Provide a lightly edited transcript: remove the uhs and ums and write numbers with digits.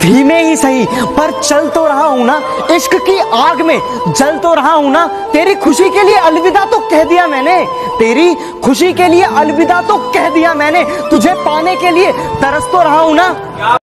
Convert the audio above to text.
धीमे ही सही पर चल तो रहा हूं ना, इश्क की आग में जल तो रहा हूं ना। तेरी खुशी के लिए अलविदा तो कह दिया मैंने, तेरी खुशी के लिए अलविदा तो कह दिया मैंने। तुझे पाने के लिए तरस तो रहा हूं ना।